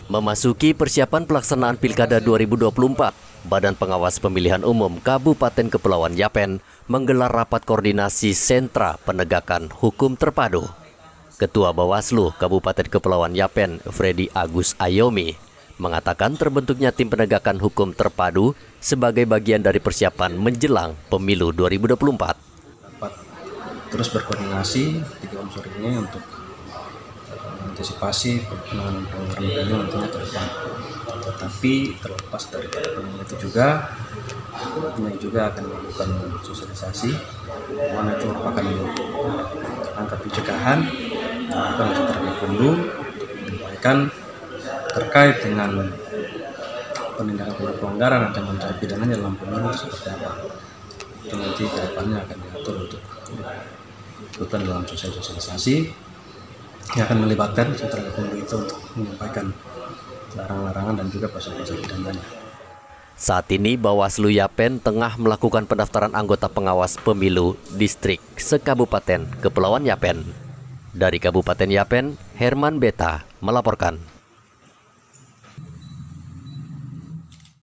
Memasuki persiapan pelaksanaan Pilkada 2024, Badan Pengawas Pemilihan Umum Kabupaten Kepulauan Yapen menggelar rapat koordinasi sentra penegakan hukum terpadu. Ketua Bawaslu Kabupaten Kepulauan Yapen, Freddy Agus Ayomi, mengatakan terbentuknya tim penegakan hukum terpadu sebagai bagian dari persiapan menjelang pemilu 2024. Dapat terus berkoordinasi 3 unsur ini untuk mengantisipasi penanganan pelanggaran pemilu nantinya ke depan. Tetapi terlepas dari itu juga akan melakukan sosialisasi, mana itu merupakan langkah pencegahan melakukan secara Gakumdu untuk menyampaikan terkait dengan penindakan pelanggaran ancaman pidananya dalam pemilu seperti apa. Itu nanti ke depannya akan diatur untuk dilakukan dalam sosialisasi yang akan melibatkan sentra Gakumdu itu untuk menyampaikan larangan-larangan dan juga pasal-pasal pidananya. Saat ini Bawaslu Yapen tengah melakukan pendaftaran anggota pengawas pemilu distrik se-Kabupaten Kepulauan Yapen. Dari Kabupaten Yapen, Herman Beta melaporkan.